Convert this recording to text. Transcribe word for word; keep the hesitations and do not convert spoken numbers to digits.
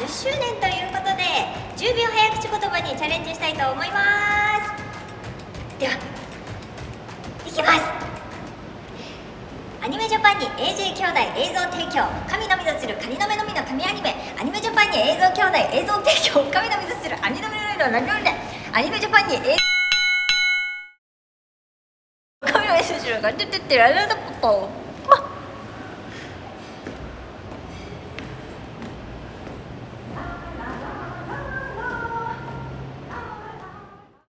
っしゅうねんということでじゅうびょう早口言葉にチャレンジしたいと思います。ではいきます。アニメジャパンに エージェー 兄弟映像提供、神のみぞ知るカニの目のみの神アニメ。アニメジャパンに映像兄弟映像提供、神のみぞ知るアニメのみのみの何でアニメジャパンに映像神のみぞ知るカニのみのみの